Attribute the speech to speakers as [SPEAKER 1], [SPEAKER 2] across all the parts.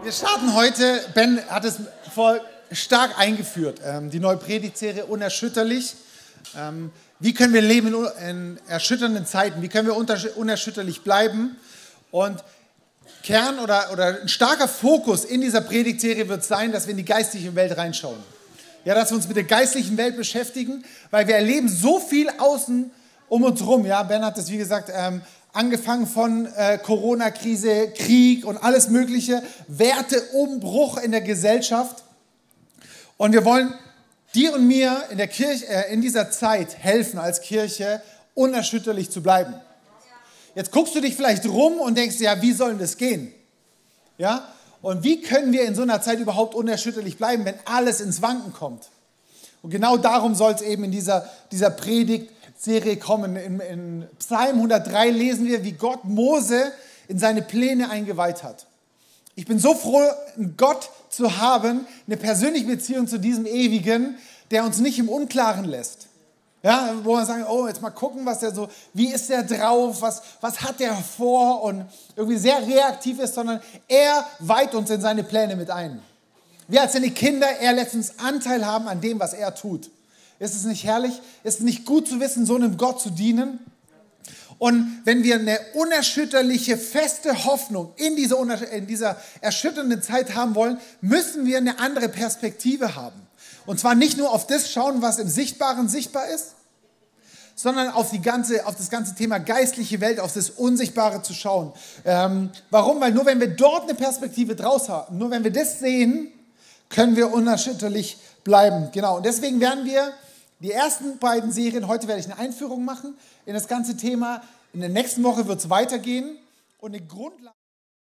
[SPEAKER 1] Wir starten heute, Ben hat es voll stark eingeführt, die neue Predigtserie Unerschütterlich. Wie können wir leben in erschütternden Zeiten? Wie können wir unerschütterlich bleiben? Und Kern oder ein starker Fokus in dieser Predigtserie wird sein, dass wir in die geistliche Welt reinschauen. Ja, dass wir uns mit der geistlichen Welt beschäftigen, weil wir erleben so viel außen um uns rum. Ja, Ben hat das, wie gesagt, angefangen von Corona-Krise, Krieg und alles Mögliche, Werteumbruch in der Gesellschaft. Und wir wollen dir und mir in der Kirche, in dieser Zeit helfen, als Kirche unerschütterlich zu bleiben. Jetzt guckst du dich vielleicht rum und denkst, ja, wie soll denn das gehen? Ja? Und wie können wir in so einer Zeit überhaupt unerschütterlich bleiben, wenn alles ins Wanken kommt? Und genau darum soll es eben in dieser Predigtserie kommen. In Psalm 103 lesen wir, wie Gott Mose in seine Pläne eingeweiht hat. Ich bin so froh, einen Gott zu haben, eine persönliche Beziehung zu diesem Ewigen, der uns nicht im Unklaren lässt. Ja, wo wir sagen, oh, jetzt mal gucken, was der so, wie ist der drauf, was hat der vor und irgendwie sehr reaktiv ist, sondern er weiht uns in seine Pläne mit ein. Wir als seine Kinder, er lässt uns Anteil haben an dem, was er tut. Ist es nicht herrlich? Ist es nicht gut zu wissen, so einem Gott zu dienen? Und wenn wir eine unerschütterliche, feste Hoffnung in dieser erschütternden Zeit haben wollen, müssen wir eine andere Perspektive haben. Und zwar nicht nur auf das schauen, was im Sichtbaren sichtbar ist, sondern auf das ganze Thema geistliche Welt, auf das Unsichtbare zu schauen. Warum? Weil nur wenn wir dort eine Perspektive draus haben, nur wenn wir das sehen, können wir unerschütterlich bleiben. Genau, und deswegen werden wir die ersten beiden Serien, heute werde ich eine Einführung machen in das ganze Thema. In der nächsten Woche wird es weitergehen und eine Grundlage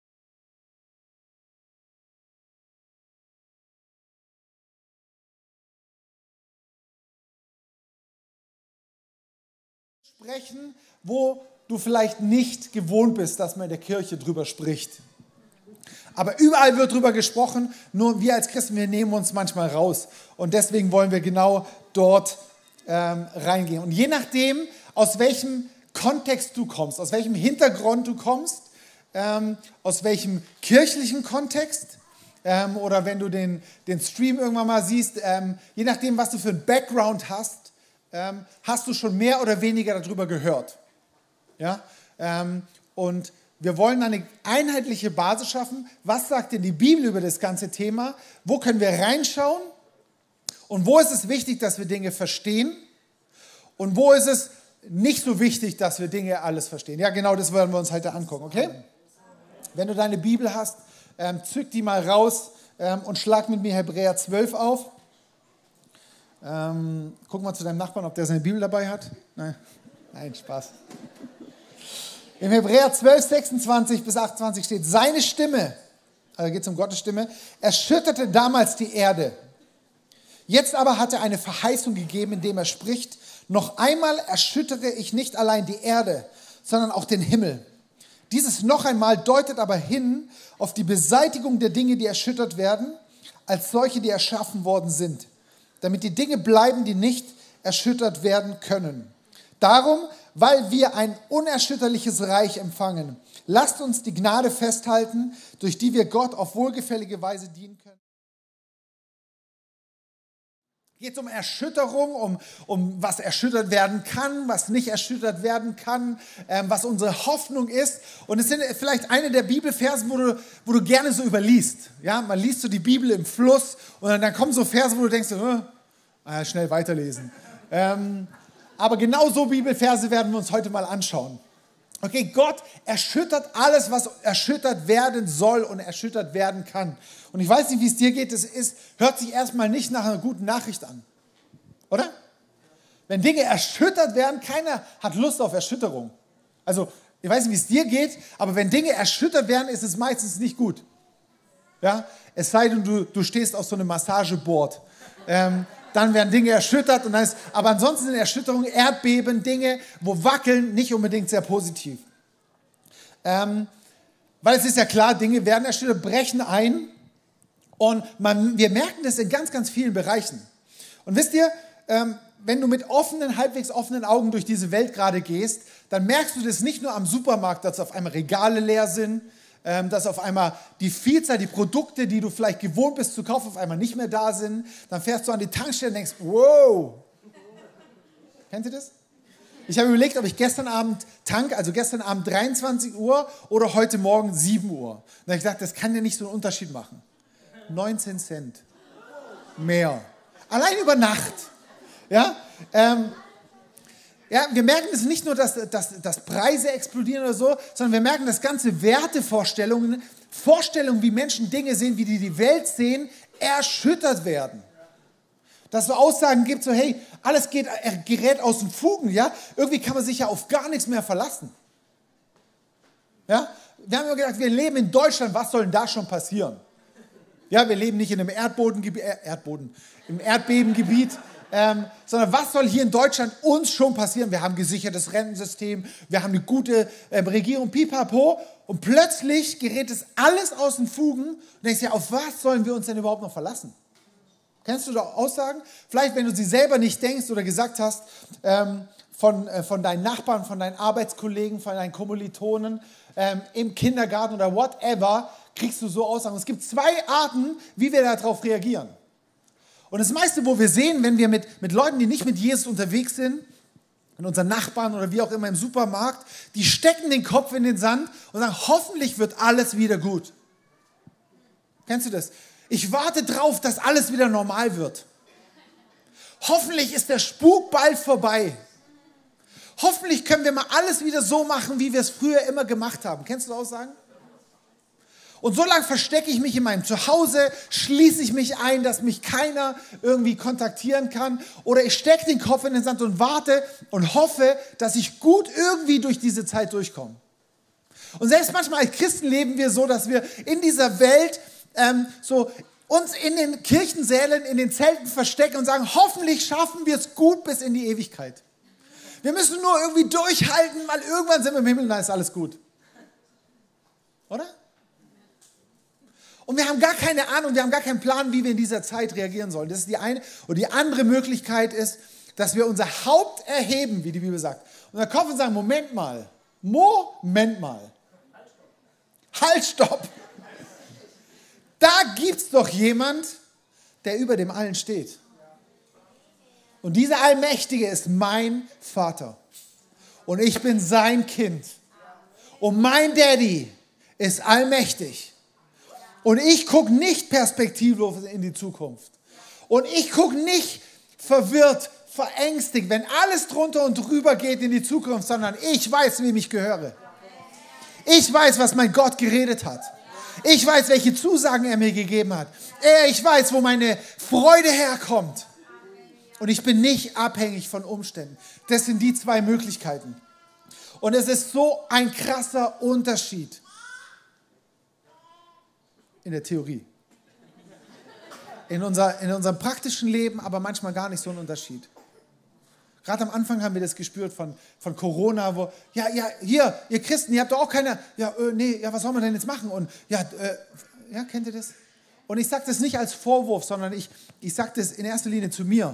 [SPEAKER 1] sprechen, wo du vielleicht nicht gewohnt bist, dass man in der Kirche drüber spricht. Aber überall wird drüber gesprochen, nur wir als Christen, wir nehmen uns manchmal raus. Und deswegen wollen wir genau dort reingehen. Und je nachdem, aus welchem Kontext du kommst, aus welchem Hintergrund du kommst, aus welchem kirchlichen Kontext oder wenn du den Stream irgendwann mal siehst, je nachdem, was du für einen Background hast, hast du schon mehr oder weniger darüber gehört. Ja? Und wir wollen eine einheitliche Basis schaffen. Was sagt denn die Bibel über das ganze Thema? Wo können wir reinschauen? Und wo ist es wichtig, dass wir Dinge verstehen? Und wo ist es nicht so wichtig, dass wir Dinge alles verstehen? Ja, genau, das werden wir uns heute angucken, okay? Wenn du deine Bibel hast, zück die mal raus und schlag mit mir Hebräer 12 auf. Guck mal zu deinem Nachbarn, ob der seine Bibel dabei hat. Nein, Spaß. Im Hebräer 12, 26 bis 28 steht, seine Stimme, also geht es um Gottes Stimme, erschütterte damals die Erde. Jetzt aber hat er eine Verheißung gegeben, indem er spricht, noch einmal erschüttere ich nicht allein die Erde, sondern auch den Himmel. Dieses noch einmal deutet aber hin auf die Beseitigung der Dinge, die erschüttert werden, als solche, die erschaffen worden sind, damit die Dinge bleiben, die nicht erschüttert werden können. Darum, weil wir ein unerschütterliches Reich empfangen, lasst uns die Gnade festhalten, durch die wir Gott auf wohlgefällige Weise dienen können. Geht es um Erschütterung, um was erschüttert werden kann, was nicht erschüttert werden kann, was unsere Hoffnung ist. Und es sind vielleicht eine der Bibelversen, wo du gerne so überliest. Ja, man liest so die Bibel im Fluss und dann kommen so Verse, wo du denkst, schnell weiterlesen. Aber genau so Bibelverse werden wir uns heute mal anschauen. Okay, Gott erschüttert alles, was erschüttert werden soll und erschüttert werden kann. Und ich weiß nicht, wie es dir geht, hört sich erstmal nicht nach einer guten Nachricht an. Oder? Wenn Dinge erschüttert werden, keiner hat Lust auf Erschütterung. Also, ich weiß nicht, wie es dir geht, aber wenn Dinge erschüttert werden, ist es meistens nicht gut. Ja? Es sei denn, du stehst auf so einem Massageboard. Dann werden Dinge erschüttert. Aber ansonsten sind Erschütterungen, Erdbeben, Dinge, wo wackeln, nicht unbedingt sehr positiv. Weil es ist ja klar, Dinge werden erschüttert, brechen ein. Und wir merken das in ganz, ganz vielen Bereichen. Und wisst ihr, wenn du mit halbwegs offenen Augen durch diese Welt gerade gehst, dann merkst du das nicht nur am Supermarkt, dass auf einmal Regale leer sind, dass auf einmal die Vielzahl, die Produkte, die du vielleicht gewohnt bist zu kaufen, auf einmal nicht mehr da sind. Dann fährst du an die Tankstelle und denkst, wow. Kennt ihr das? Ich habe überlegt, ob ich gestern Abend tank, also gestern Abend 23 Uhr oder heute Morgen 7 Uhr. Und dann habe ich gedacht, das kann ja nicht so einen Unterschied machen. 19 Cent mehr. Allein über Nacht. Ja, wir merken es nicht nur, dass Preise explodieren oder so, sondern wir merken, dass ganze Wertevorstellungen, Vorstellungen, wie Menschen Dinge sehen, wie die Welt sehen, erschüttert werden. Dass es so Aussagen gibt, so hey, alles gerät aus den Fugen, ja? Irgendwie kann man sich ja auf gar nichts mehr verlassen. Ja? Wir haben immer gedacht, wir leben in Deutschland, was soll denn da schon passieren? Ja, wir leben nicht in einem im Erdbebengebiet, sondern was soll hier in Deutschland uns schon passieren? Wir haben ein gesichertes Rentensystem, wir haben eine gute Regierung, pipapo, und plötzlich gerät es alles aus den Fugen und denkst ja, auf was sollen wir uns denn überhaupt noch verlassen? Kennst du da Aussagen? Vielleicht, wenn du sie selber nicht denkst oder gesagt hast, von deinen Nachbarn, von deinen Arbeitskollegen, von deinen Kommilitonen, im Kindergarten oder whatever, kriegst du so Aussagen. Es gibt 2 Arten, wie wir darauf reagieren. Und das meiste, wo wir sehen, wenn wir mit Leuten, die nicht mit Jesus unterwegs sind, mit unseren Nachbarn oder wie auch immer im Supermarkt, die stecken den Kopf in den Sand und sagen, hoffentlich wird alles wieder gut. Kennst du das? Ich warte drauf, dass alles wieder normal wird. Hoffentlich ist der Spuk bald vorbei. Hoffentlich können wir mal alles wieder so machen, wie wir es früher immer gemacht haben. Kennst du Aussagen? Und so lange verstecke ich mich in meinem Zuhause, schließe ich mich ein, dass mich keiner irgendwie kontaktieren kann. Oder ich stecke den Kopf in den Sand und warte und hoffe, dass ich gut irgendwie durch diese Zeit durchkomme. Und selbst manchmal als Christen leben wir so, dass wir in dieser Welt so uns in den Kirchensälen, in den Zelten verstecken und sagen, hoffentlich schaffen wir es gut bis in die Ewigkeit. Wir müssen nur irgendwie durchhalten, weil irgendwann sind wir im Himmel und dann ist alles gut. Oder? Und wir haben gar keine Ahnung, wir haben gar keinen Plan, wie wir in dieser Zeit reagieren sollen. Das ist die eine. Und die andere Möglichkeit ist, dass wir unser Haupt erheben, wie die Bibel sagt. Unser Kopf und sagen, Moment mal. Halt, stopp. Da gibt es doch jemand, der über dem Allen steht. Und dieser Allmächtige ist mein Vater. Und ich bin sein Kind. Und mein Daddy ist allmächtig. Und ich gucke nicht perspektivlos in die Zukunft. Und ich gucke nicht verwirrt, verängstigt, wenn alles drunter und drüber geht in die Zukunft, sondern ich weiß, wem ich gehöre. Ich weiß, was mein Gott geredet hat. Ich weiß, welche Zusagen er mir gegeben hat. Ich weiß, wo meine Freude herkommt. Und ich bin nicht abhängig von Umständen. Das sind die 2 Möglichkeiten. Und es ist so ein krasser Unterschied in der Theorie. In unserem praktischen Leben, aber manchmal gar nicht so ein Unterschied. Gerade am Anfang haben wir das gespürt von Corona, wo, hier, ihr Christen, ihr habt doch auch keine, was soll man denn jetzt machen? Und kennt ihr das? Und ich sage das nicht als Vorwurf, sondern ich sage das in erster Linie zu mir.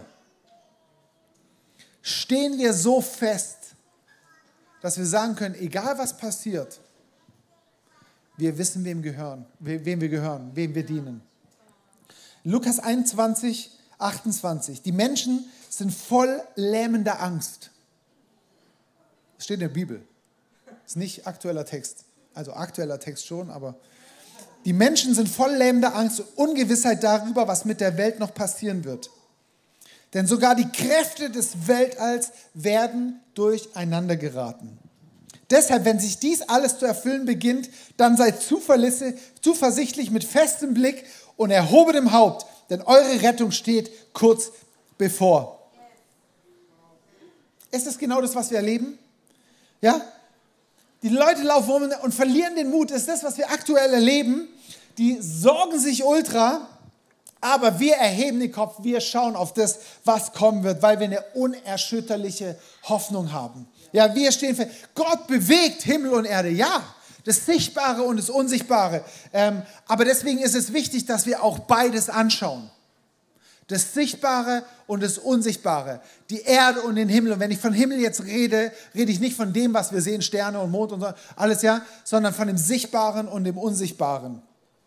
[SPEAKER 1] Stehen wir so fest, dass wir sagen können, egal was passiert, wir wissen, wem wir gehören, wem wir dienen. Lukas 21, 28. Die Menschen sind voll lähmender Angst. Das steht in der Bibel. Das ist nicht aktueller Text. Also aktueller Text schon, aber die Menschen sind voll lähmender Angst und Ungewissheit darüber, was mit der Welt noch passieren wird. Denn sogar die Kräfte des Weltalls werden durcheinander geraten. Deshalb, wenn sich dies alles zu erfüllen beginnt, dann seid zuversichtlich mit festem Blick und erhobenem Haupt, denn eure Rettung steht kurz bevor. Ist das genau das, was wir erleben? Ja? Die Leute laufen rum und verlieren den Mut. Das ist das, was wir aktuell erleben. Die sorgen sich ultra, aber wir erheben den Kopf, wir schauen auf das, was kommen wird, weil wir eine unerschütterliche Hoffnung haben. Ja, wir stehen fest. Gott bewegt Himmel und Erde, ja, das Sichtbare und das Unsichtbare. Aber deswegen ist es wichtig, dass wir auch beides anschauen. Das Sichtbare und das Unsichtbare. Die Erde und den Himmel. Und wenn ich von Himmel jetzt rede, rede ich nicht von dem, was wir sehen, Sterne und Mond und so, alles, ja, sondern von dem Sichtbaren und dem Unsichtbaren.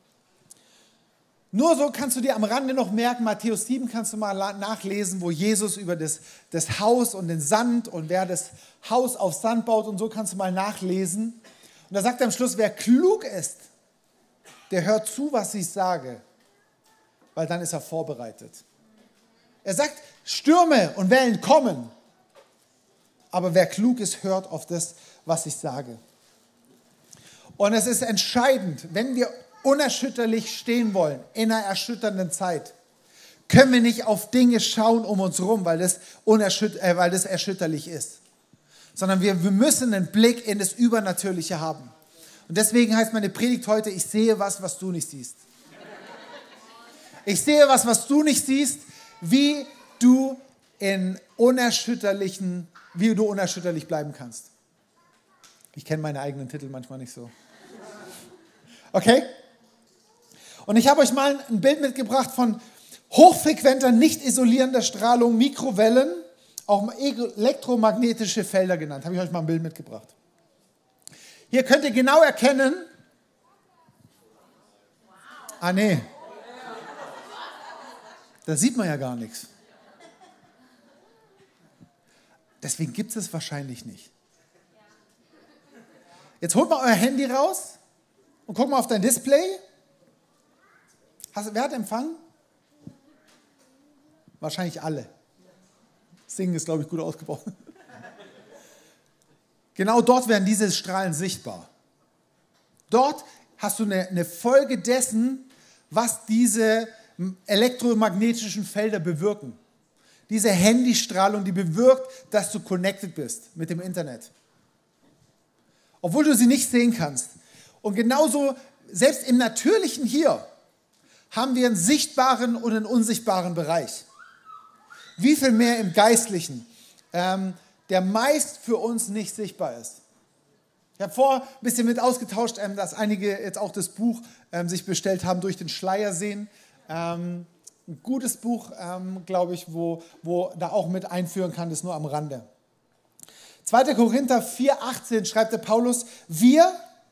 [SPEAKER 1] Nur so kannst du dir am Rande noch merken, Matthäus 7 kannst du mal nachlesen, wo Jesus über das Haus und den Sand und wer das Haus auf Sand baut und so kannst du mal nachlesen. Und da sagt er am Schluss, wer klug ist, der hört zu, was ich sage, weil dann ist er vorbereitet. Er sagt, Stürme und Wellen kommen, aber wer klug ist, hört auf das, was ich sage. Und es ist entscheidend, wenn wir unerschütterlich stehen wollen in einer erschütternden Zeit, können wir nicht auf Dinge schauen um uns herum, weil das erschütterlich ist, sondern wir müssen einen Blick in das Übernatürliche haben. Und deswegen heißt meine Predigt heute, ich sehe was du nicht siehst. Ich sehe was du nicht siehst, wie du unerschütterlich bleiben kannst. Ich kenne meine eigenen Titel manchmal nicht so. Okay? Und ich habe euch mal ein Bild mitgebracht von hochfrequenter, nicht isolierender Strahlung, Mikrowellen, auch elektromagnetische Felder genannt. Habe ich euch mal ein Bild mitgebracht. Hier könnt ihr genau erkennen, nee, da sieht man ja gar nichts. Deswegen gibt es wahrscheinlich nicht. Jetzt holt mal euer Handy raus und guckt mal auf dein Display. Wer hat Empfang? Wahrscheinlich alle. Singen ist, glaube ich, gut ausgebaut. Genau dort werden diese Strahlen sichtbar. Dort hast du eine Folge dessen, was diese elektromagnetischen Felder bewirken. Diese Handystrahlung, die bewirkt, dass du connected bist mit dem Internet. Obwohl du sie nicht sehen kannst. Und genauso, selbst im Natürlichen hier, haben wir einen sichtbaren und einen unsichtbaren Bereich. Wie viel mehr im Geistlichen, der meist für uns nicht sichtbar ist. Ich habe vorher ein bisschen mit ausgetauscht, dass einige jetzt auch das Buch sich bestellt haben, Durch den Schleier sehen. Ein gutes Buch, glaube ich, wo da auch mit einführen kann, das nur am Rande. 2. Korinther 4,18 schreibt der Paulus, wir,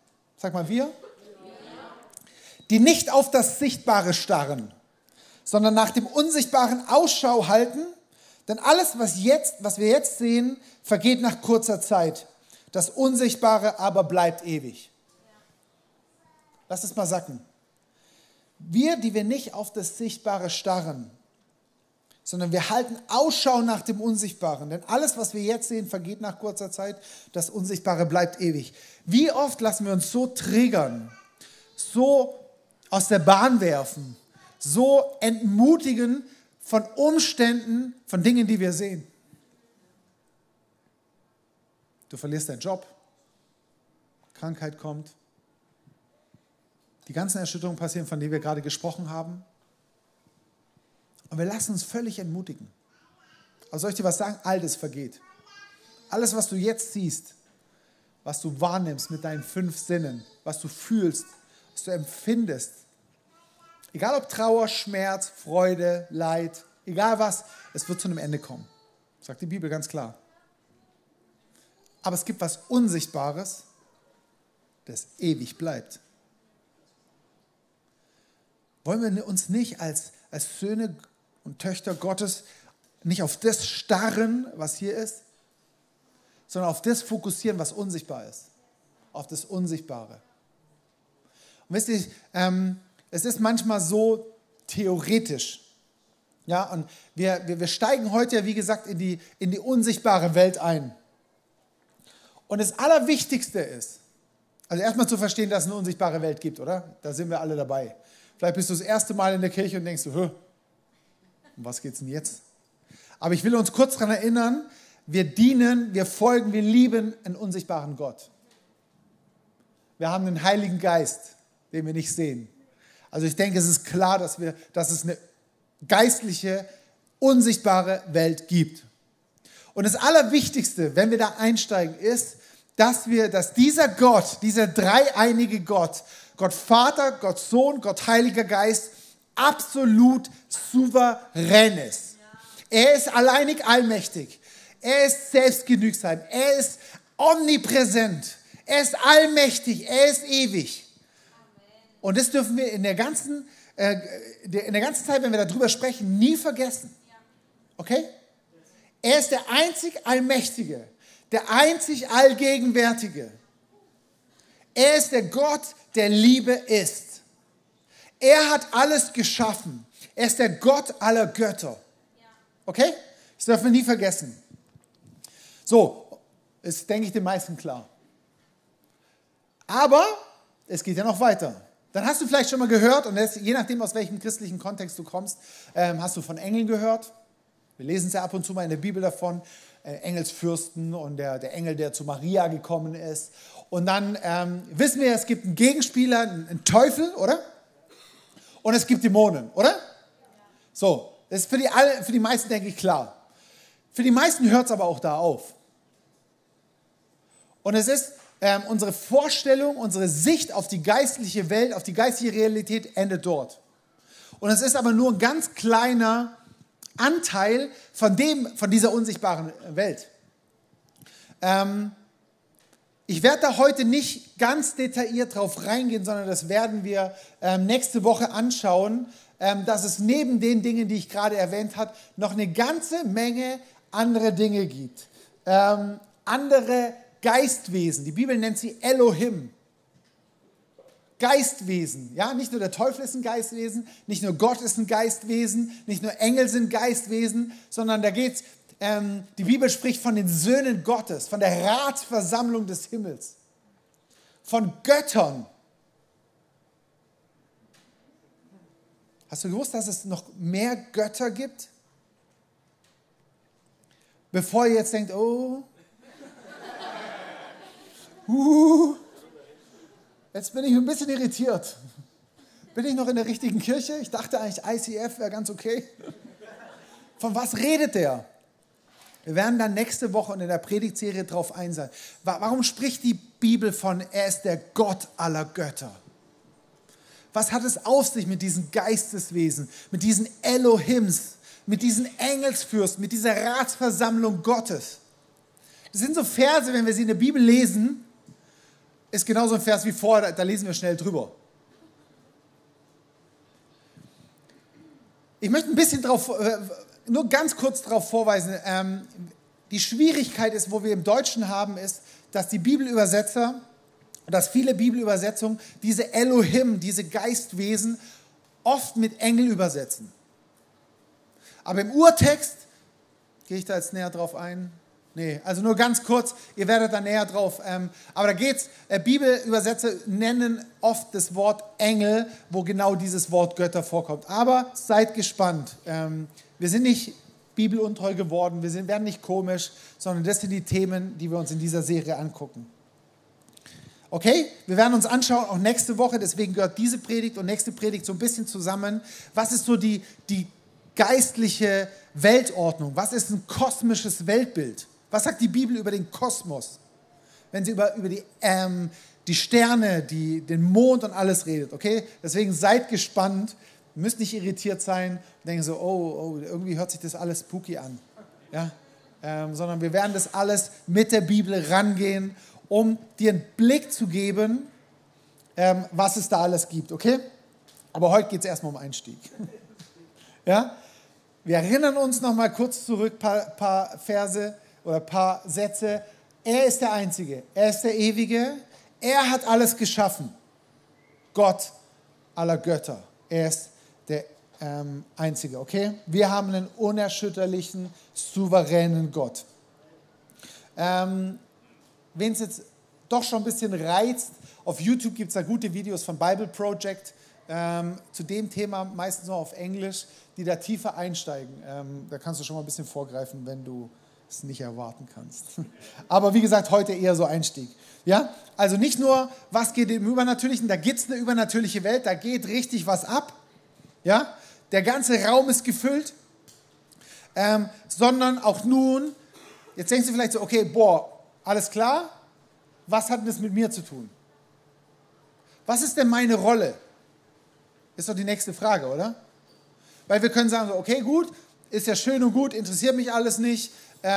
[SPEAKER 1] die nicht auf das Sichtbare starren, sondern nach dem Unsichtbaren Ausschau halten, denn alles, was wir jetzt sehen, vergeht nach kurzer Zeit. Das Unsichtbare aber bleibt ewig. Lass es mal sacken. Wir, die wir nicht auf das Sichtbare starren, sondern wir halten Ausschau nach dem Unsichtbaren. Denn alles, was wir jetzt sehen, vergeht nach kurzer Zeit. Das Unsichtbare bleibt ewig. Wie oft lassen wir uns so triggern, so aus der Bahn werfen, so entmutigen von Umständen, von Dingen, die wir sehen. Du verlierst deinen Job, Krankheit kommt, die ganzen Erschütterungen passieren, von denen wir gerade gesprochen haben. Und wir lassen uns völlig entmutigen. Aber soll ich dir was sagen? All das vergeht. Alles, was du jetzt siehst, was du wahrnimmst mit deinen 5 Sinnen, was du fühlst, was du empfindest, egal ob Trauer, Schmerz, Freude, Leid, egal was, es wird zu einem Ende kommen. Sagt die Bibel ganz klar. Aber es gibt was Unsichtbares, das ewig bleibt. Wollen wir uns nicht als Söhne und Töchter Gottes nicht auf das starren, was hier ist, sondern auf das fokussieren, was unsichtbar ist. Auf das Unsichtbare. Und wisst ihr, es ist manchmal so theoretisch. Ja, und wir steigen heute ja, wie gesagt, in die unsichtbare Welt ein. Und das Allerwichtigste ist, also erstmal zu verstehen, dass es eine unsichtbare Welt gibt, oder? Da sind wir alle dabei. Vielleicht bist du das erste Mal in der Kirche und denkst du, um was geht's denn jetzt? Aber ich will uns kurz daran erinnern, wir dienen, wir folgen, wir lieben einen unsichtbaren Gott. Wir haben einen Heiligen Geist, den wir nicht sehen. Also ich denke, es ist klar, dass es eine geistliche, unsichtbare Welt gibt. Und das Allerwichtigste, wenn wir da einsteigen, ist, dass dieser Gott, dieser dreieinige Gott, Gott Vater, Gott Sohn, Gott Heiliger Geist, absolut souverän ist. Er ist alleinig allmächtig. Er ist selbstgenügsam. Er ist omnipräsent. Er ist allmächtig. Er ist ewig. Und das dürfen wir in der ganzen Zeit, wenn wir darüber sprechen, nie vergessen. Okay? Er ist der einzig Allmächtige, der einzig Allgegenwärtige. Er ist der Gott, der Liebe ist. Er hat alles geschaffen. Er ist der Gott aller Götter. Okay? Das dürfen wir nie vergessen. So, ist, denke ich, den meisten klar. Aber es geht ja noch weiter. Dann hast du vielleicht schon mal gehört, und je nachdem, aus welchem christlichen Kontext du kommst, hast du von Engeln gehört. Wir lesen es ja ab und zu mal in der Bibel davon, Engelsfürsten und der Engel, der zu Maria gekommen ist. Und dann wissen wir, es gibt einen Gegenspieler, einen Teufel, oder? Und es gibt Dämonen, oder? So, das ist für die meisten, denke ich, klar. Für die meisten hört es aber auch da auf. Und es ist unsere Vorstellung, unsere Sicht auf die geistliche Welt, auf die geistliche Realität endet dort. Und es ist aber nur ein ganz kleiner Anteil von dieser unsichtbaren Welt. Ich werde da heute nicht ganz detailliert drauf reingehen, sondern das werden wir nächste Woche anschauen, dass es neben den Dingen, die ich gerade erwähnt habe, noch eine ganze Menge andere Dinge gibt. Andere Geistwesen. Die Bibel nennt sie Elohim. Geistwesen. Ja? Nicht nur der Teufel ist ein Geistwesen, nicht nur Gott ist ein Geistwesen, nicht nur Engel sind Geistwesen, sondern da geht's. Die Bibel spricht von den Söhnen Gottes, von der Ratsversammlung des Himmels, von Göttern. Hast du gewusst, dass es noch mehr Götter gibt? Bevor ihr jetzt denkt, oh, jetzt bin ich ein bisschen irritiert. Bin ich noch in der richtigen Kirche? Ich dachte eigentlich, ICF wäre ganz okay. Von was redet der? Wir werden dann nächste Woche und in der Predigtserie drauf eingehen. Warum spricht die Bibel von, er ist der Gott aller Götter? Was hat es auf sich mit diesen Geisteswesen, mit diesen Elohims, mit diesen Engelsfürsten, mit dieser Ratsversammlung Gottes? Das sind so Verse, wenn wir sie in der Bibel lesen, ist genauso ein Vers wie vorher, da lesen wir schnell drüber. Ich möchte ein bisschen nur ganz kurz darauf vorweisen, die Schwierigkeit ist, wo wir im Deutschen haben, ist, dass die Bibelübersetzer, dass viele Bibelübersetzungen diese Elohim, diese Geistwesen oft mit Engel übersetzen. Aber im Urtext, gehe ich da jetzt näher drauf ein? Nee, also nur ganz kurz, ihr werdet da näher drauf. Aber da geht's, Bibelübersetzer nennen oft das Wort Engel, wo genau dieses Wort Götter vorkommt. Aber seid gespannt. Wir sind nicht bibeluntreu geworden, werden nicht komisch, sondern das sind die Themen, die wir uns in dieser Serie angucken. Okay, wir werden uns anschauen, auch nächste Woche, deswegen gehört diese Predigt und nächste Predigt so ein bisschen zusammen. Was ist so die geistliche Weltordnung? Was ist ein kosmisches Weltbild? Was sagt die Bibel über den Kosmos? Wenn sie über die Sterne, den Mond und alles redet, okay? Deswegen seid gespannt, müsst nicht irritiert sein und denken so, oh, irgendwie hört sich das alles spooky an. Ja? Sondern wir werden das alles mit der Bibel rangehen, um dir einen Blick zu geben, was es da alles gibt, okay? Aber heute geht es erstmal um Einstieg. Ja? Wir erinnern uns noch mal kurz zurück, paar Verse oder paar Sätze. Er ist der Einzige, er ist der Ewige, er hat alles geschaffen. Gott aller Götter, er ist der Einzige, okay? Wir haben einen unerschütterlichen, souveränen Gott. Wen es jetzt doch schon ein bisschen reizt, auf YouTube gibt es da gute Videos von Bible Project zu dem Thema, meistens noch auf Englisch, die da tiefer einsteigen. Da kannst du schon mal ein bisschen vorgreifen, wenn du es nicht erwarten kannst. Aber wie gesagt, heute eher so Einstieg. Ja? Also nicht nur, was geht im Übernatürlichen, da gibt es eine übernatürliche Welt, da geht richtig was ab. Ja? Der ganze Raum ist gefüllt, sondern auch nun, jetzt denkst du vielleicht so, okay, alles klar, was hat das mit mir zu tun? Was ist denn meine Rolle? Ist doch die nächste Frage, oder? Weil wir können sagen, so, okay, gut, ist ja schön und gut, interessiert mich alles nicht.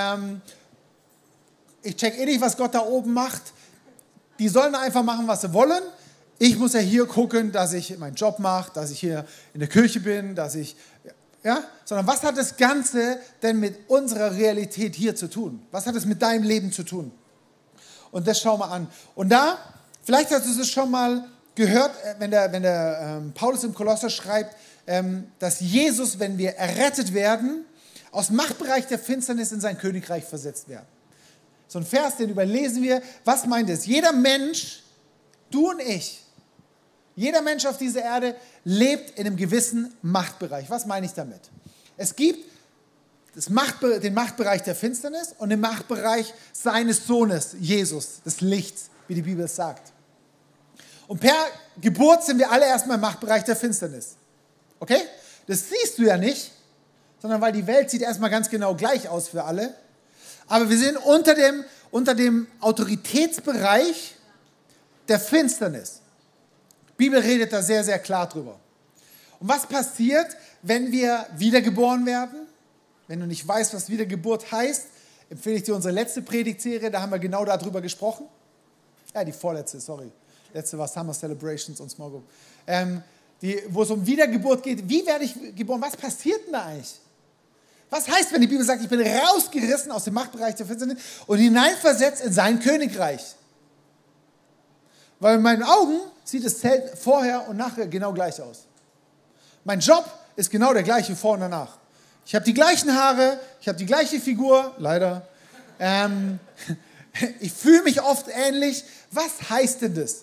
[SPEAKER 1] Ich check eh nicht, was Gott da oben macht. Die sollen einfach machen, was sie wollen. Ich muss ja hier gucken, dass ich meinen Job mache, dass ich hier in der Kirche bin, sondern was hat das Ganze denn mit unserer Realität hier zu tun? Was hat es mit deinem Leben zu tun? Und das schauen wir an. Und vielleicht hast du es schon mal gehört, wenn der Paulus im Kolosser schreibt, dass Jesus, wenn wir errettet werden, aus dem Machtbereich der Finsternis in sein Königreich versetzt werden. So ein Vers, den überlesen wir. Was meint es? Jeder Mensch, du und ich, jeder Mensch auf dieser Erde lebt in einem gewissen Machtbereich. Was meine ich damit? Es gibt den Machtbereich der Finsternis und den Machtbereich seines Sohnes, Jesus, des Lichts, wie die Bibel es sagt. Und per Geburt sind wir alle erstmal im Machtbereich der Finsternis. Okay? Das siehst du ja nicht, sondern weil die Welt sieht erstmal ganz genau gleich aus für alle. Aber wir sind unter dem Autoritätsbereich der Finsternis. Die Bibel redet da sehr, sehr klar drüber. Und was passiert, wenn wir wiedergeboren werden? Wenn du nicht weißt, was Wiedergeburt heißt, empfehle ich dir unsere letzte Predigtserie, da haben wir genau darüber gesprochen. Ja, die vorletzte, sorry. Letzte war Summer Celebrations und Small Group. Wo es um Wiedergeburt geht. Wie werde ich geboren? Was passiert denn da eigentlich? Was heißt, wenn die Bibel sagt, ich bin rausgerissen aus dem Machtbereich der Finsternis und hineinversetzt in sein Königreich? Weil in meinen Augen sieht das Zelt vorher und nachher genau gleich aus. Mein Job ist genau der gleiche vor und danach. Ich habe die gleichen Haare, ich habe die gleiche Figur, leider. Ich fühle mich oft ähnlich. Was heißt denn das?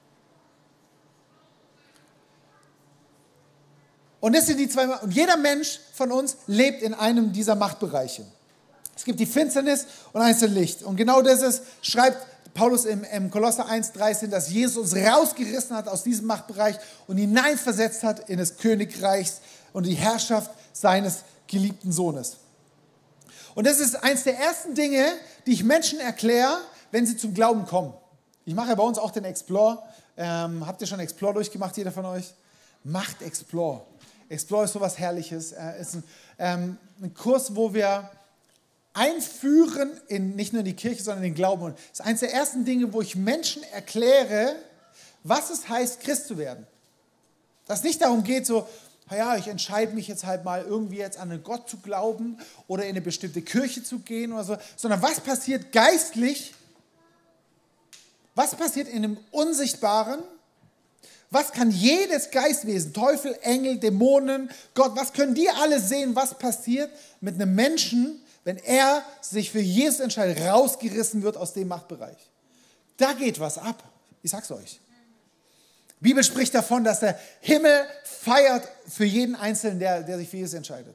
[SPEAKER 1] Und das sind die zwei. Und jeder Mensch von uns lebt in einem dieser Machtbereiche. Es gibt die Finsternis und eins ist Licht. Und genau das schreibt Paulus im Kolosser 1,13, dass Jesus uns rausgerissen hat aus diesem Machtbereich und hineinversetzt hat in das Königreich und die Herrschaft seines geliebten Sohnes. Und das ist eins der ersten Dinge, die ich Menschen erkläre, wenn sie zum Glauben kommen. Ich mache ja bei uns auch den Explore. Habt ihr schon Explore durchgemacht, jeder von euch? Macht Explore. Explore ist sowas Herrliches. Ist ein Kurs, wo wir einführen, nicht nur in die Kirche, sondern in den Glauben. Und das ist eines der ersten Dinge, wo ich Menschen erkläre, was es heißt, Christ zu werden. Dass es nicht darum geht, so, ja, ich entscheide mich jetzt halt mal irgendwie jetzt an einen Gott zu glauben oder in eine bestimmte Kirche zu gehen oder so, sondern was passiert geistlich, was passiert in dem Unsichtbaren, was kann jedes Geistwesen, Teufel, Engel, Dämonen, Gott, was können die alle sehen, was passiert mit einem Menschen, wenn er sich für Jesus entscheidet, rausgerissen wird aus dem Machtbereich. Da geht was ab, ich sag's euch. Die Bibel spricht davon, dass der Himmel feiert für jeden Einzelnen, der sich für Jesus entscheidet.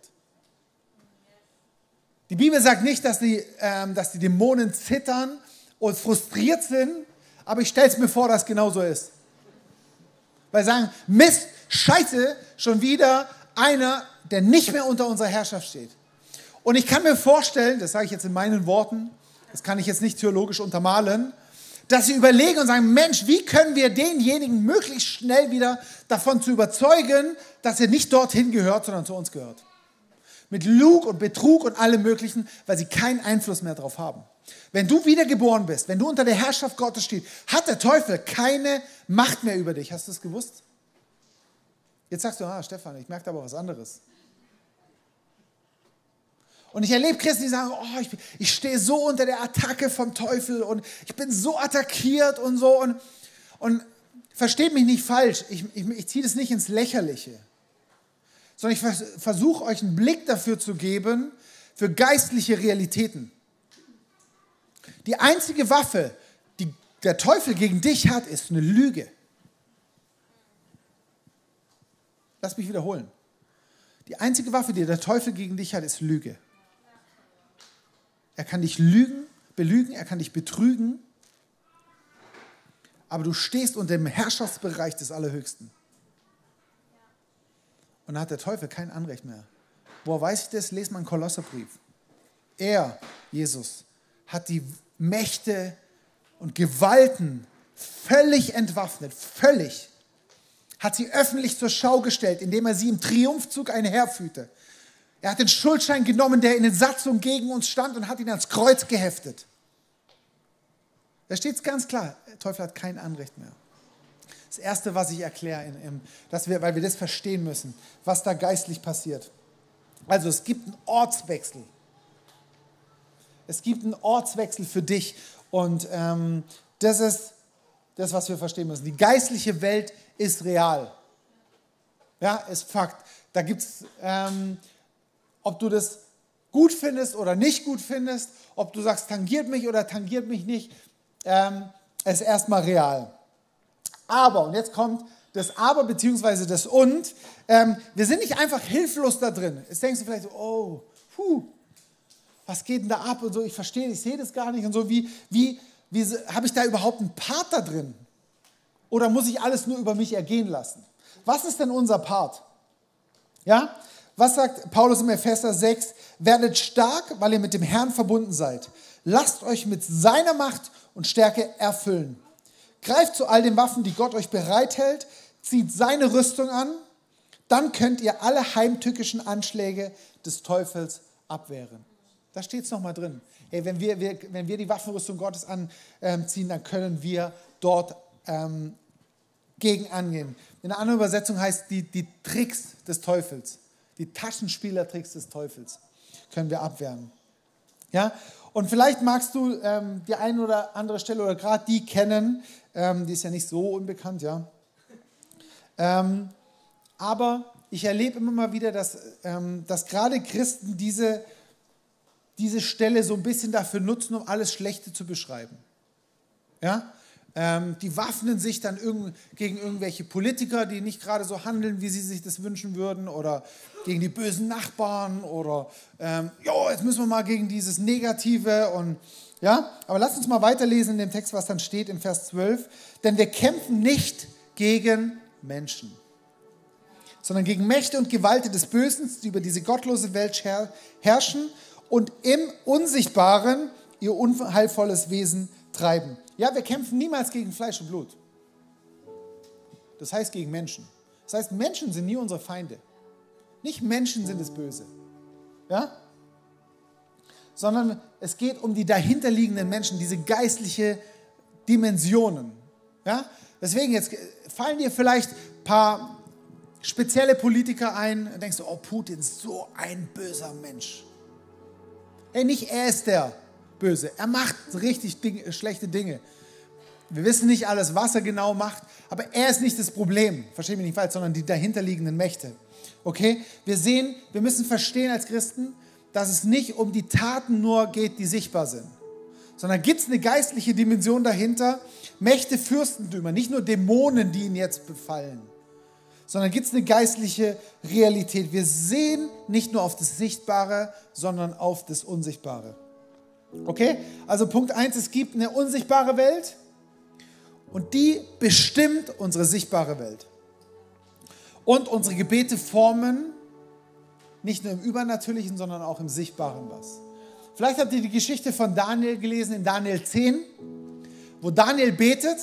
[SPEAKER 1] Die Bibel sagt nicht, dass die Dämonen zittern und frustriert sind, aber ich stelle es mir vor, dass es genau so ist. Weil sie sagen, Mist, Scheiße, schon wieder einer, der nicht mehr unter unserer Herrschaft steht. Und ich kann mir vorstellen, das sage ich jetzt in meinen Worten, das kann ich jetzt nicht theologisch untermalen, dass sie überlegen und sagen, Mensch, wie können wir denjenigen möglichst schnell wieder davon zu überzeugen, dass er nicht dorthin gehört, sondern zu uns gehört. Mit Lug und Betrug und allem Möglichen, weil sie keinen Einfluss mehr drauf haben. Wenn du wiedergeboren bist, wenn du unter der Herrschaft Gottes stehst, hat der Teufel keine Macht mehr über dich. Hast du das gewusst? Jetzt sagst du, Stefan, ich merke aber was anderes. Und ich erlebe Christen, die sagen, ich stehe so unter der Attacke vom Teufel und ich bin so attackiert und so. Und versteht mich nicht falsch, ich ziehe das nicht ins Lächerliche, sondern ich versuche euch einen Blick dafür zu geben, für geistliche Realitäten. Die einzige Waffe, die der Teufel gegen dich hat, ist eine Lüge. Lass mich wiederholen. Die einzige Waffe, die der Teufel gegen dich hat, ist Lüge. Er kann dich belügen, er kann dich betrügen, aber du stehst unter dem Herrschaftsbereich des Allerhöchsten. Und da hat der Teufel kein Anrecht mehr. Woher weiß ich das? Lest mal einen Kolosserbrief. Er, Jesus, hat die Mächte und Gewalten völlig entwaffnet, völlig. hat sie öffentlich zur Schau gestellt, indem er sie im Triumphzug einherführte. Er hat den Schuldschein genommen, der in den Satzungen gegen uns stand, und hat ihn ans Kreuz geheftet. Da steht es ganz klar, der Teufel hat kein Anrecht mehr. Das Erste, was ich erkläre, weil wir das verstehen müssen, was da geistlich passiert. Also es gibt einen Ortswechsel. Es gibt einen Ortswechsel für dich. Und das ist das, was wir verstehen müssen. Die geistliche Welt ist real. Ja, ist Fakt. Da gibt es, ob du das gut findest oder nicht gut findest, ob du sagst, tangiert mich oder tangiert mich nicht, ist erstmal real. Aber, und jetzt kommt das Aber bzw. das Und, wir sind nicht einfach hilflos da drin. Jetzt denkst du vielleicht so, oh, was geht denn da ab und so, ich verstehe, ich sehe das gar nicht und so, wie habe ich da überhaupt einen Part da drin? Oder muss ich alles nur über mich ergehen lassen? Was ist denn unser Part? Ja? Was sagt Paulus im Epheser 6? Werdet stark, weil ihr mit dem Herrn verbunden seid. Lasst euch mit seiner Macht und Stärke erfüllen. Greift zu all den Waffen, die Gott euch bereithält, zieht seine Rüstung an, dann könnt ihr alle heimtückischen Anschläge des Teufels abwehren. Da steht es nochmal drin. Hey, wenn wir die Waffenrüstung Gottes anziehen, dann können wir dort gegen angehen. In einer anderen Übersetzung heißt die Tricks des Teufels, die Taschenspielertricks des Teufels können wir abwehren. Ja? Und vielleicht magst du die eine oder andere Stelle oder gerade die kennen, die ist ja nicht so unbekannt, ja. Aber ich erlebe immer mal wieder, dass gerade Christen diese Stelle so ein bisschen dafür nutzen, um alles Schlechte zu beschreiben. Ja? Die waffnen sich dann gegen irgendwelche Politiker, die nicht gerade so handeln, wie sie sich das wünschen würden, oder gegen die bösen Nachbarn, oder jetzt müssen wir mal gegen dieses Negative. Und ja, aber lasst uns mal weiterlesen in dem Text, was dann steht in Vers 12. Denn wir kämpfen nicht gegen Menschen, sondern gegen Mächte und Gewalten des Bösen, die über diese gottlose Welt herrschen und im Unsichtbaren ihr unheilvolles Wesen treiben. Ja, wir kämpfen niemals gegen Fleisch und Blut. Das heißt gegen Menschen. Das heißt, Menschen sind nie unsere Feinde. Nicht Menschen sind das Böse. Ja? Sondern es geht um die dahinterliegenden Menschen, diese geistliche Dimensionen. Ja? Deswegen, jetzt fallen dir vielleicht ein paar spezielle Politiker ein und denkst du, oh, Putin ist so ein böser Mensch. Hey, nicht er ist der Böse. Er macht richtig schlechte Dinge. Wir wissen nicht alles, was er genau macht, aber er ist nicht das Problem, verstehe mich nicht falsch, sondern die dahinterliegenden Mächte. Okay? Wir müssen verstehen als Christen, dass es nicht um die Taten nur geht, die sichtbar sind, sondern gibt es eine geistliche Dimension dahinter, Mächte, Fürstentümer, nicht nur Dämonen, die ihn jetzt befallen, sondern gibt es eine geistliche Realität. Wir sehen nicht nur auf das Sichtbare, sondern auf das Unsichtbare. Okay? Also Punkt 1, es gibt eine unsichtbare Welt und die bestimmt unsere sichtbare Welt. Und unsere Gebete formen nicht nur im Übernatürlichen, sondern auch im Sichtbaren was. Vielleicht habt ihr die Geschichte von Daniel gelesen in Daniel 10, wo Daniel betet.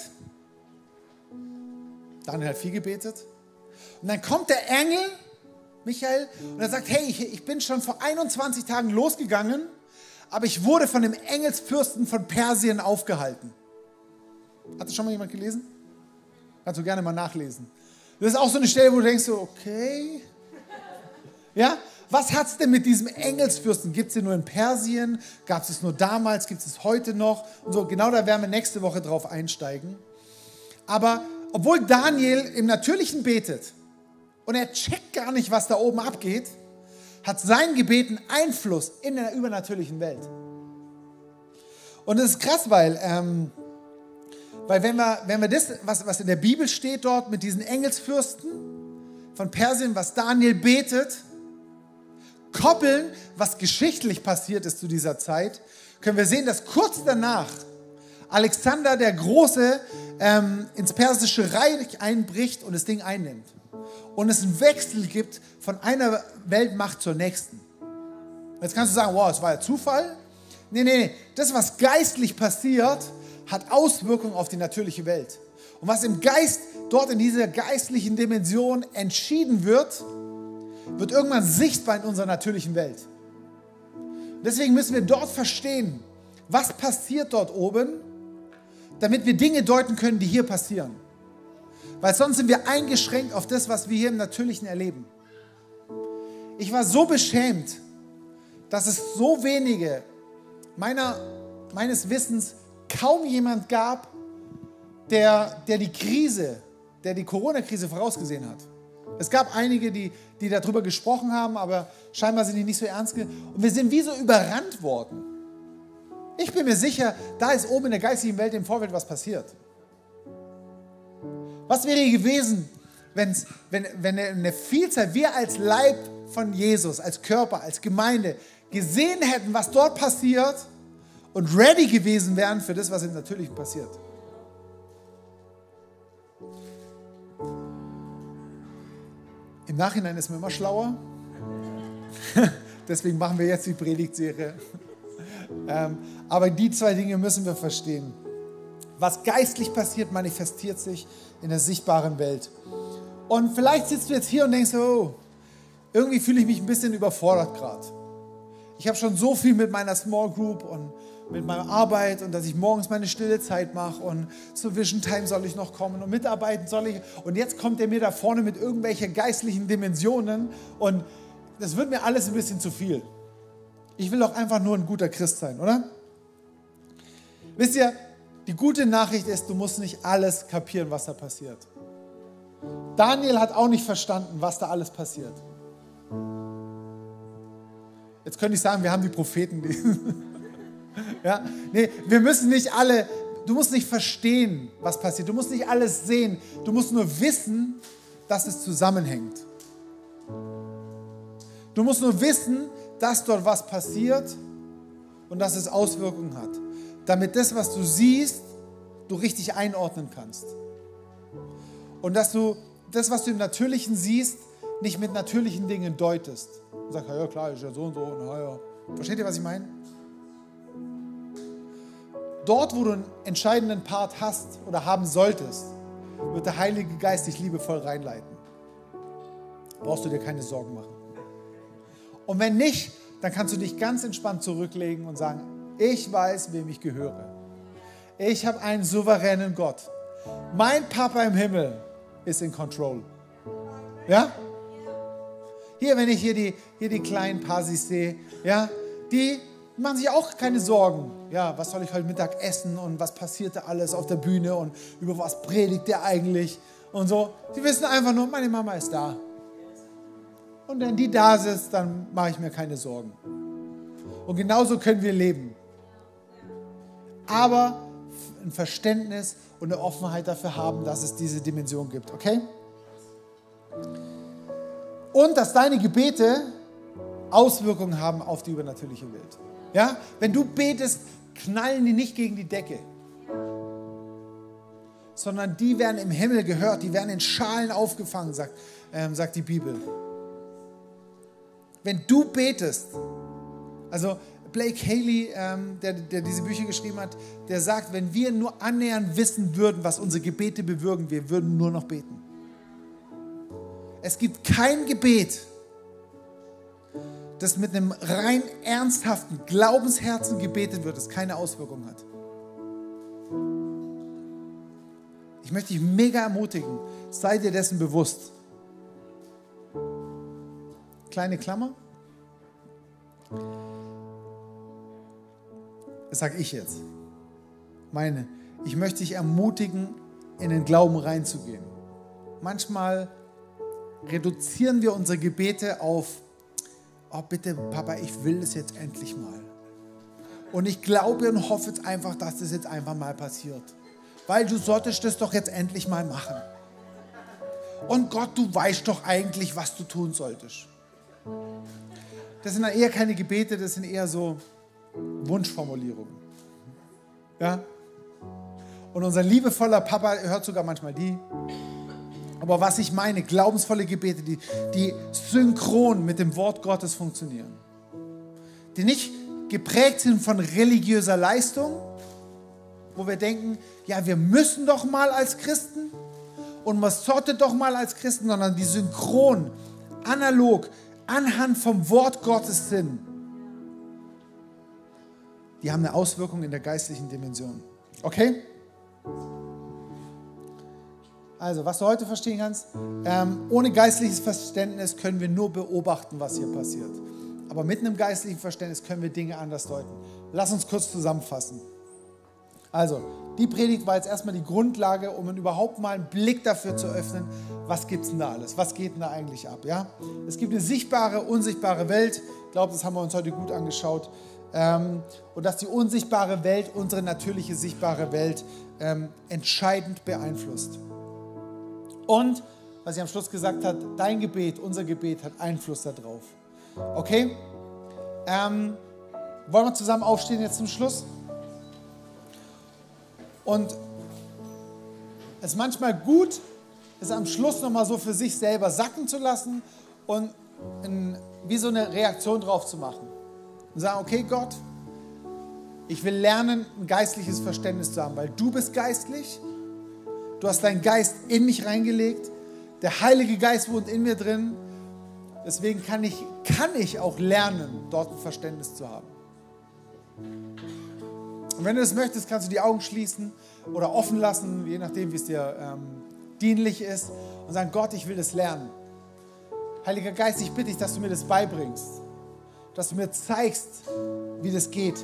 [SPEAKER 1] Daniel hat viel gebetet. Und dann kommt der Engel, Michael, und er sagt, hey, ich bin schon vor 21 Tagen losgegangen, aber ich wurde von dem Engelsfürsten von Persien aufgehalten. Hat das schon mal jemand gelesen? Kannst du gerne mal nachlesen. Das ist auch so eine Stelle, wo du denkst, okay. Ja? Was hat es denn mit diesem Engelsfürsten? Gibt es den nur in Persien? Gab es es nur damals? Gibt es es heute noch? Und so, genau da werden wir nächste Woche drauf einsteigen. Aber obwohl Daniel im Natürlichen betet und er checkt gar nicht, was da oben abgeht, hat sein Gebet einen Einfluss in der übernatürlichen Welt. Und das ist krass, weil wenn wir das, was in der Bibel steht dort mit diesen Engelsfürsten von Persien, was Daniel betet, koppeln, was geschichtlich passiert ist zu dieser Zeit, können wir sehen, dass kurz danach Alexander der Große ins persische Reich einbricht und das Ding einnimmt. Und es einen Wechsel gibt von einer Weltmacht zur nächsten. Jetzt kannst du sagen, wow, es war ja Zufall. Nee. Das, was geistlich passiert, hat Auswirkungen auf die natürliche Welt. Und was im Geist, dort in dieser geistlichen Dimension entschieden wird, wird irgendwann sichtbar in unserer natürlichen Welt. Deswegen müssen wir dort verstehen, was passiert dort oben, damit wir Dinge deuten können, die hier passieren. Weil sonst sind wir eingeschränkt auf das, was wir hier im Natürlichen erleben. Ich war so beschämt, dass es so wenige, meines Wissens kaum jemand gab, der die Corona-Krise vorausgesehen hat. Es gab einige, die darüber gesprochen haben, aber scheinbar sind die nicht so ernst genommen. Und wir sind wie so überrannt worden. Ich bin mir sicher, da ist oben in der geistigen Welt im Vorfeld was passiert. Was wäre gewesen, wenn eine Vielzahl, wir als Leib von Jesus, als Körper, als Gemeinde, gesehen hätten, was dort passiert und ready gewesen wären für das, was im Natürlichen passiert. Im Nachhinein ist man immer schlauer. Deswegen machen wir jetzt die Predigtserie. Aber die zwei Dinge müssen wir verstehen. Was geistlich passiert, manifestiert sich in der sichtbaren Welt. Und vielleicht sitzt du jetzt hier und denkst, oh, irgendwie fühle ich mich ein bisschen überfordert gerade. Ich habe schon so viel mit meiner Small Group und mit meiner Arbeit und dass ich morgens meine stille Zeit mache und zur Vision Time soll ich noch kommen und mitarbeiten soll ich. Und jetzt kommt er mir da vorne mit irgendwelchen geistlichen Dimensionen und das wird mir alles ein bisschen zu viel. Ich will doch einfach nur ein guter Christ sein, oder? Wisst ihr, die gute Nachricht ist, du musst nicht alles kapieren, was da passiert. Daniel hat auch nicht verstanden, was da alles passiert. Jetzt könnte ich sagen, wir haben die Propheten. Ja? Nee, wir müssen nicht alle, du musst nicht verstehen, was passiert. Du musst nicht alles sehen. Du musst nur wissen, dass es zusammenhängt. Du musst nur wissen, dass dort was passiert und dass es Auswirkungen hat. Damit das, was du siehst, du richtig einordnen kannst. Und dass du das, was du im Natürlichen siehst, nicht mit natürlichen Dingen deutest. Und sagst, ja klar, ist ja so und so. Und ja. Versteht ihr, was ich meine? Dort, wo du einen entscheidenden Part hast oder haben solltest, wird der Heilige Geist dich liebevoll reinleiten. Brauchst du dir keine Sorgen machen. Und wenn nicht, dann kannst du dich ganz entspannt zurücklegen und sagen, ich weiß, wem ich gehöre. Ich habe einen souveränen Gott. Mein Papa im Himmel ist in Control. Ja? Hier, wenn ich hier die kleinen Pasis sehe, ja, die machen sich auch keine Sorgen. Ja, was soll ich heute Mittag essen und was passiert da alles auf der Bühne und über was predigt der eigentlich und so. Die wissen einfach nur, meine Mama ist da. Und wenn die da sitzt, dann mache ich mir keine Sorgen. Und genauso können wir leben. Aber ein Verständnis und eine Offenheit dafür haben, dass es diese Dimension gibt, okay? Und dass deine Gebete Auswirkungen haben auf die übernatürliche Welt. Ja? Wenn du betest, knallen die nicht gegen die Decke, sondern die werden im Himmel gehört, die werden in Schalen aufgefangen, sagt die Bibel. Wenn du betest, also Blake Haley, der diese Bücher geschrieben hat, der sagt, wenn wir nur annähernd wissen würden, was unsere Gebete bewirken, wir würden nur noch beten. Es gibt kein Gebet, das mit einem rein ernsthaften Glaubensherzen gebetet wird, das keine Auswirkung hat. Ich möchte dich mega ermutigen, sei dir dessen bewusst. Kleine Klammer. Das sage ich jetzt. Ich möchte dich ermutigen, in den Glauben reinzugehen. Manchmal reduzieren wir unsere Gebete auf, oh bitte Papa, ich will das jetzt endlich mal. Und ich glaube und hoffe jetzt einfach, dass das jetzt einfach mal passiert. Weil du solltest das doch jetzt endlich mal machen. Und Gott, du weißt doch eigentlich, was du tun solltest. Das sind dann eher keine Gebete, das sind eher so Wunschformulierungen. Ja? Und unser liebevoller Papa hört sogar manchmal die. Aber was ich meine, glaubensvolle Gebete, die synchron mit dem Wort Gottes funktionieren. Die nicht geprägt sind von religiöser Leistung, wo wir denken, ja, wir müssen doch mal als Christen und man sollte doch mal als Christen, sondern die synchron, analog, anhand vom Wort Gottes sind, die haben eine Auswirkung in der geistlichen Dimension. Okay? Also, was du heute verstehen kannst, ohne geistliches Verständnis können wir nur beobachten, was hier passiert. Aber mit einem geistlichen Verständnis können wir Dinge anders deuten. Lass uns kurz zusammenfassen. Also, die Predigt war jetzt erstmal die Grundlage, um überhaupt mal einen Blick dafür zu öffnen, was gibt es denn da alles, was geht denn da eigentlich ab. Ja? Es gibt eine sichtbare, unsichtbare Welt. Ich glaube, das haben wir uns heute gut angeschaut. Und dass die unsichtbare Welt unsere natürliche, sichtbare Welt entscheidend beeinflusst. Und, was ich am Schluss gesagt habe, dein Gebet, unser Gebet hat Einfluss darauf. Okay? Wollen wir zusammen aufstehen jetzt zum Schluss? Und es ist manchmal gut, es am Schluss nochmal so für sich selber sacken zu lassen und wie so eine Reaktion drauf zu machen. Und sagen, okay Gott, ich will lernen, ein geistliches Verständnis zu haben, weil du bist geistlich, du hast deinen Geist in mich reingelegt, der Heilige Geist wohnt in mir drin, deswegen kann ich auch lernen, dort ein Verständnis zu haben. Und wenn du das möchtest, kannst du die Augen schließen oder offen lassen, je nachdem, wie es dir dienlich ist, und sagen, Gott, ich will das lernen. Heiliger Geist, ich bitte dich, dass du mir das beibringst, dass du mir zeigst, wie das geht,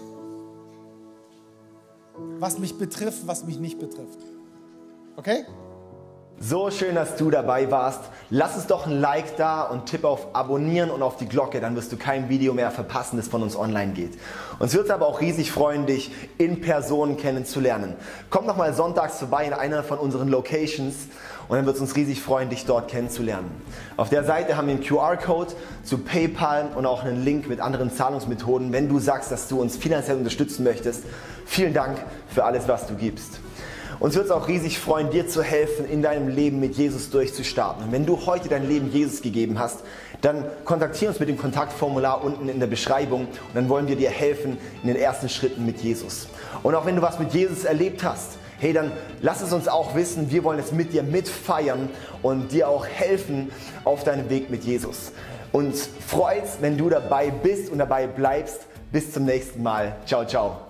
[SPEAKER 1] was mich betrifft, was mich nicht betrifft. Okay?
[SPEAKER 2] So schön, dass du dabei warst. Lass uns doch ein Like da und tipp auf Abonnieren und auf die Glocke, dann wirst du kein Video mehr verpassen, das von uns online geht. Uns wird es aber auch riesig freuen, dich in Person kennenzulernen. Komm noch mal sonntags vorbei in einer von unseren Locations und dann wird es uns riesig freuen, dich dort kennenzulernen. Auf der Seite haben wir einen QR-Code zu PayPal und auch einen Link mit anderen Zahlungsmethoden, wenn du sagst, dass du uns finanziell unterstützen möchtest. Vielen Dank für alles, was du gibst. Uns wird es auch riesig freuen, dir zu helfen, in deinem Leben mit Jesus durchzustarten. Und wenn du heute dein Leben Jesus gegeben hast, dann kontaktiere uns mit dem Kontaktformular unten in der Beschreibung und dann wollen wir dir helfen in den ersten Schritten mit Jesus. Und auch wenn du was mit Jesus erlebt hast, hey, dann lass es uns auch wissen, wir wollen es mit dir mitfeiern und dir auch helfen auf deinem Weg mit Jesus. Uns freut es, wenn du dabei bist und dabei bleibst. Bis zum nächsten Mal. Ciao, ciao.